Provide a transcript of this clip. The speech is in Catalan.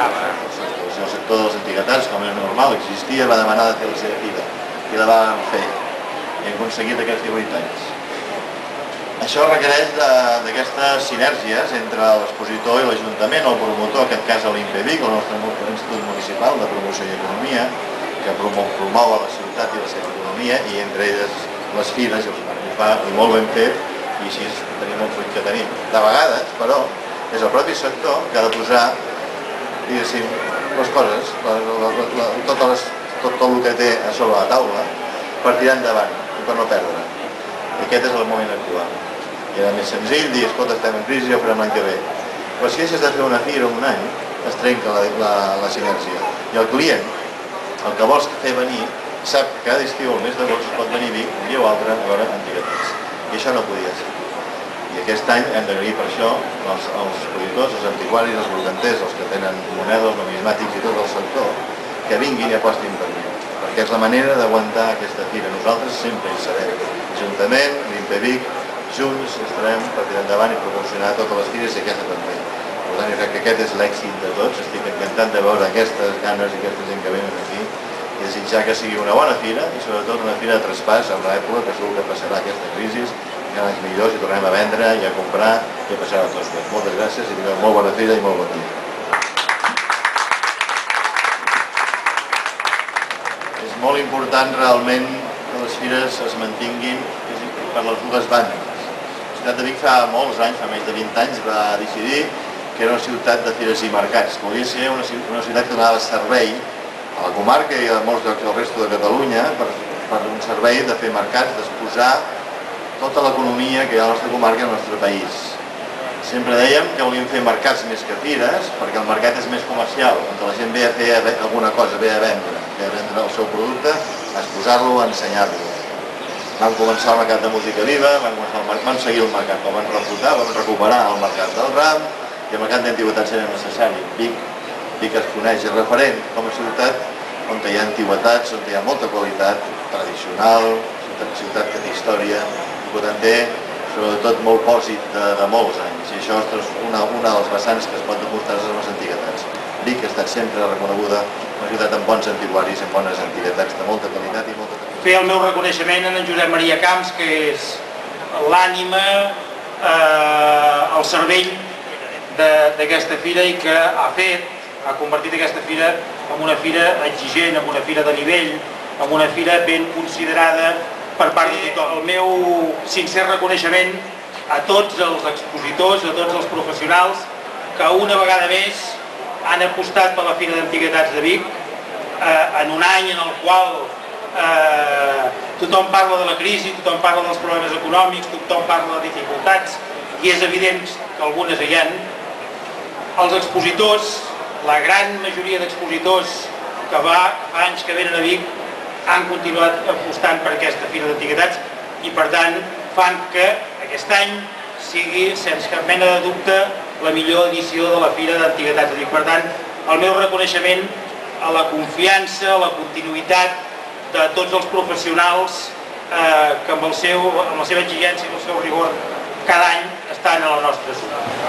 El sector dels antiguitats, com era normal, existia, va demanar de fer la seva fira i la vam fer. Hem aconseguit aquests 18 anys. Això requereix d'aquestes sinergies entre l'expositor i l'Ajuntament, el promotor, en aquest cas l'INPEVIC, el nostre Institut Municipal de Promoció i Economia, que promou a la ciutat i la seva economia, i entre elles les fires, i fa molt ben fet, i així tenim el fruit que tenim. De vegades, però, és el propi sector que ha de posar, diguéssim, les coses, tot el que té a sobre la taula, per tirar endavant i per no perdre. I aquest és el moment actual. I era més senzill dir, escolta, estem en crisi, ja ho farem l'any que ve. Però si deixes de fer una fira un any, es trenca la sinergia. I el client, el que vols fer venir, sap que cada estiu, el mes d'agost, pot venir a Vic un dia o altre a veure antiguitats. I això no podia ser. I aquest any hem d'agrair per això els expositors, els antiquaris, els brocanters, els que tenen monedes, els numismàtics i tot el sector, que vinguin i apostin per mi. Perquè és la manera d'aguantar aquesta fira. Nosaltres sempre hi serem. L'Ajuntament, l'INPEVIC, junts estarem per tirar endavant i proporcionar totes les fires i aquesta també. Per tant, jo crec que aquest és l'èxit de tots. Estic encantat de veure aquestes ganes i aquesta gent que venen aquí i desitjar que sigui una bona fira i sobretot una fira de traspàs en l'època que segur que passarà aquesta crisi, hi ha anys millors i tornem a vendre i a comprar i a passar a tots bé. Moltes gràcies i tingueu molt bona fira i molt bon dia. És molt important realment que les fires es mantinguin per les dues bandes. La ciutat de Vic fa molts anys, fa més de 20 anys, va decidir que era una ciutat de fires i mercats. Volia ser una ciutat que donava servei a la comarca i a molts llocs del resto de Catalunya per un servei de fer mercats, d'exposar tota l'economia que hi ha a la nostra comarca i al nostre país. Sempre dèiem que volíem fer mercats més que fires, perquè el mercat és més comercial, on la gent ve a fer alguna cosa, ve a vendre el seu producte, a exposar-lo, a ensenyar-lo. Vam començar el mercat de música viva, vam seguir el mercat, el vam refutar, vam recuperar el mercat del RAM i el mercat d'antiguitats era necessari. Vic es coneix, és referent com a ciutat on hi ha antiguitats, on hi ha molta qualitat tradicional, ciutat que té història, i per tant té sobretot molt pòsit de molts anys. I això és una de les vessants que es pot demostrar en les antiguitats. Vic ha estat sempre reconeguda una ciutat amb bons antiquaris, amb bones antiguitats de molta qualitat i molta tradició. Fer el meu reconeixement a en Josep Maria Camps, que és l'ànima, el cervell d'aquesta fira i que ha convertit aquesta fira en una fira exigent, en una fira de nivell, en una fira ben considerada per part de tothom. El meu sincer reconeixement a tots els expositors, a tots els professionals que una vegada més han apostat per la Fira d'Antiguitats de Vic en un any en el qual tothom parla de la crisi, tothom parla dels problemes econòmics, tothom parla de dificultats i és evident que algunes hi ha. Els expositors, la gran majoria d'expositors que fa anys que venen a Vic han continuat apostant per aquesta Fira d'Antiguitats i per tant fan que aquest any sigui sense cap mena de dubte la millor edició de la Fira d'Antiguitats de Vic. Per tant, el meu reconeixement a la confiança, a la continuïtat de tots els professionals que amb la seva exigència i el seu rigor cada any estan a la nostra ciutat.